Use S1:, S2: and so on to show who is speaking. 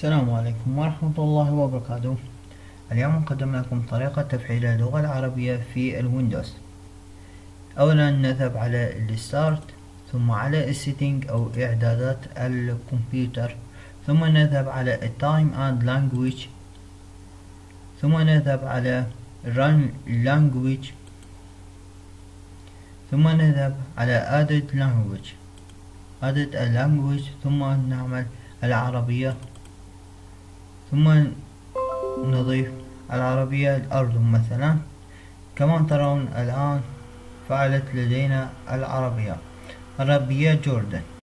S1: السلام عليكم ورحمة الله وبركاته. اليوم نقدم لكم طريقة تفعيل اللغة العربية في الويندوز. أولا نذهب على الستارت، ثم على السيتنج أو إعدادات الكمبيوتر، ثم نذهب على التايم اند لانجويج، ثم نذهب على run language، ثم نذهب على added language، ثم نعمل العربية، ثم نضيف العربية الأردن مثلا. كما ترون الآن فعلت لدينا العربية جوردن.